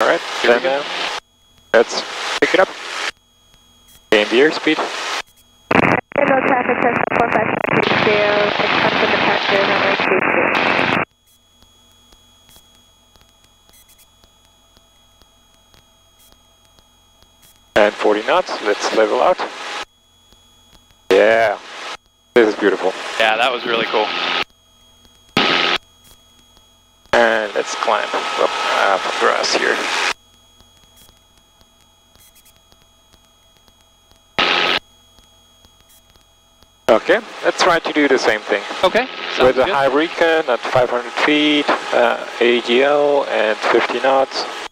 Alright, then let's pick it up. Gain the airspeed. Hello, traffic test 4560, expect the departure number 22. And 40 knots, let's level out. Yeah, this is beautiful. Yeah, that was really cool. And let's climb up grass here. Okay, let's try to do the same thing. Okay, with a good. high recon at 500 feet, AGL and 50 knots.